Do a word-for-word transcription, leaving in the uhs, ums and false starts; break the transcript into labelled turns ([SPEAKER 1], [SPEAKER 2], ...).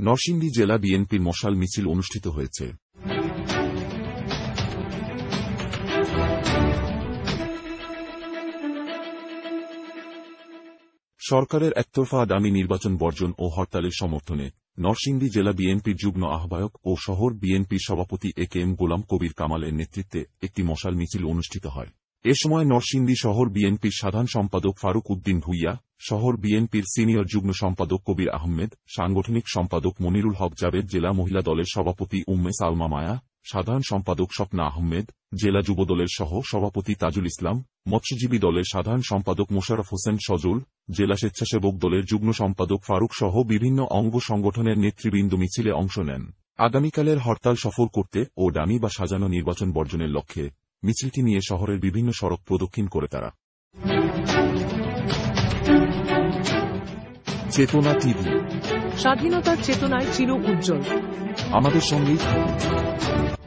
[SPEAKER 1] নরসিংদী জেলা বিএনপির মশাল মিছিল অনুষ্ঠিত হয়েছে। সরকারের একতরফা আগামী নির্বাচন বর্জন ও হরতালের সমর্থনে নরসিংদী জেলা বিএনপির যুগ্ম আহ্বায়ক ও শহর বিএনপির সভাপতি এ কে এম গোলাম কবির কামালের নেতৃত্বে একটি মশাল মিছিল অনুষ্ঠিত হয়। এ সময় নরসিংদী শহর বিএনপির সাধারণ সম্পাদক ফারুক উদ্দিন ভূঁইয়া, শহর বিএনপির সিনিয়র যুগ্ম সম্পাদক কবির আহমেদ, সাংগঠনিক সম্পাদক মনিরুল হক জাবেদ, জেলা মহিলা দলের সভাপতি উম্মে সালমা মায়া, সাধারণ সম্পাদক স্বপ্না আহমেদ, জেলা যুবদলের সহ সভাপতি তাজুল ইসলাম, মৎস্যজীবী দলের সাধারণ সম্পাদক মোশাররফ হোসেন সজল, জেলা স্বেচ্ছাসেবক দলের যুগ্ম সম্পাদক ফারুক সহ বিভিন্ন অঙ্গ সংগঠনের নেতৃবৃন্দ মিছিলে অংশ নেন। আগামীকালের হরতাল সফল করতে ও ডামি বা সাজানো নির্বাচন বর্জনের লক্ষ্যে মিছিলটি নিয়ে শহরের বিভিন্ন সড়ক প্রদক্ষিণ করে তারা। চেতনা টিভি,
[SPEAKER 2] স্বাধীনতার চেতনায় চির উজ্জ্বল।
[SPEAKER 1] আমাদের সঙ্গেই থাকুন।